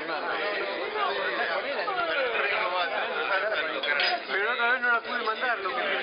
Pero otra vez no la pude mandar, lo que